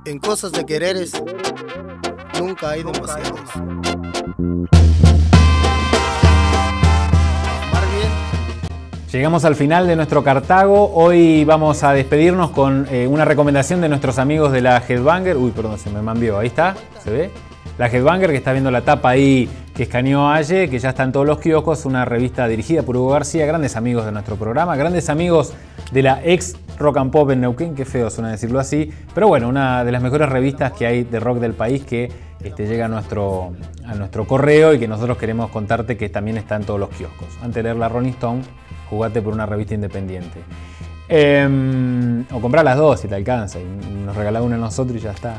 En cosas de quereres, nunca hay demasiados. Llegamos al final de nuestro Cartago. Hoy vamos a despedirnos con una recomendación de nuestros amigos de la Headbanger. Uy, perdón, se me manvió. Ahí está, ¿se ve? La Headbanger, que está viendo la tapa ahí que escaneó Aye, que ya está en todos los kioscos. Una revista dirigida por Hugo García, grandes amigos de nuestro programa, grandes amigos de la ex Rock and Pop en Neuquén. Qué feo suena decirlo así. Pero bueno, una de las mejores revistas que hay de rock del país que llega a nuestro correo y que nosotros queremos contarte que también está en todos los kioscos. Antes de leer la Rolling Stone, jugate por una revista independiente. O comprar las dos si te alcanza. Y nos regalá una a nosotros y ya está.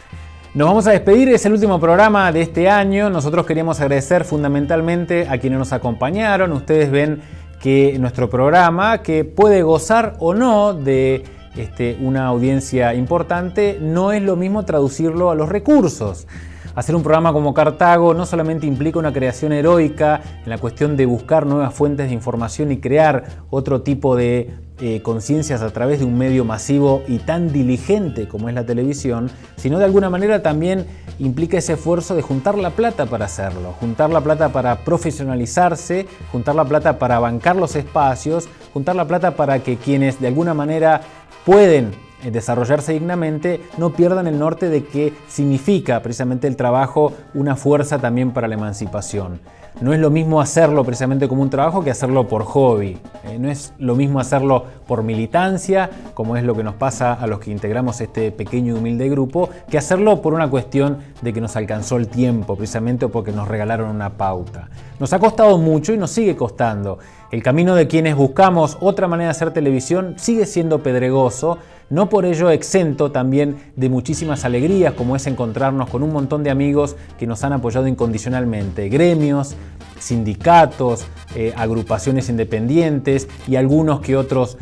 Nos vamos a despedir, es el último programa de este año. Nosotros queríamos agradecer fundamentalmente a quienes nos acompañaron. Ustedes ven que nuestro programa, que puede gozar o no de una audiencia importante, no es lo mismo traducirlo a los recursos. Hacer un programa como Cartago no solamente implica una creación heroica en la cuestión de buscar nuevas fuentes de información y crear otro tipo de conciencias a través de un medio masivo y tan diligente como es la televisión, sino de alguna manera también implica ese esfuerzo de juntar la plata para hacerlo, juntar la plata para profesionalizarse, juntar la plata para bancar los espacios, juntar la plata para que quienes de alguna manera pueden desarrollarse dignamente no pierdan el norte de que significa precisamente el trabajo una fuerza también para la emancipación. No es lo mismo hacerlo precisamente como un trabajo que hacerlo por hobby. No es lo mismo hacerlo por militancia, como es lo que nos pasa a los que integramos este pequeño y humilde grupo, que hacerlo por una cuestión de que nos alcanzó el tiempo, precisamente o porque nos regalaron una pauta. Nos ha costado mucho y nos sigue costando. El camino de quienes buscamos otra manera de hacer televisión sigue siendo pedregoso, no por ello exento también de muchísimas alegrías, como es encontrarnos con un montón de amigos que nos han apoyado incondicionalmente, gremios, sindicatos, agrupaciones independientes y algunos que otros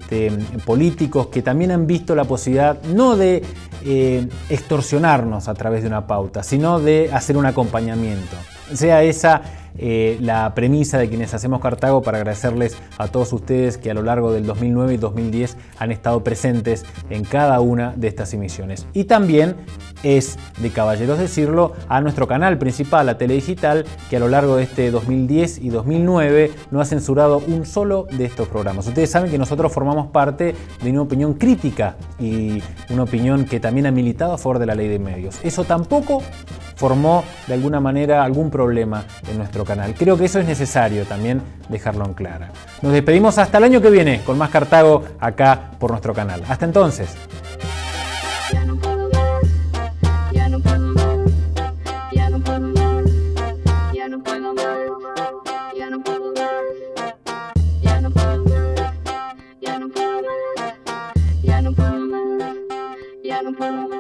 políticos que también han visto la posibilidad no de extorsionarnos a través de una pauta, sino de hacer un acompañamiento. Sea esa la premisa de quienes hacemos Cartago, para agradecerles a todos ustedes que a lo largo del 2009 y 2010 han estado presentes en cada una de estas emisiones. Y también es de caballeros decirlo a nuestro canal principal, la Teledigital, que a lo largo de este 2010 y 2009 no ha censurado un solo de estos programas. Ustedes saben que nosotros formamos parte de una opinión crítica y una opinión que también ha militado a favor de la ley de medios. Eso tampoco formó de alguna manera algún problema en nuestro canal. Creo que eso es necesario también dejarlo en claro. Nos despedimos hasta el año que viene con más Cartago acá por nuestro canal. Hasta entonces. Ya no puedo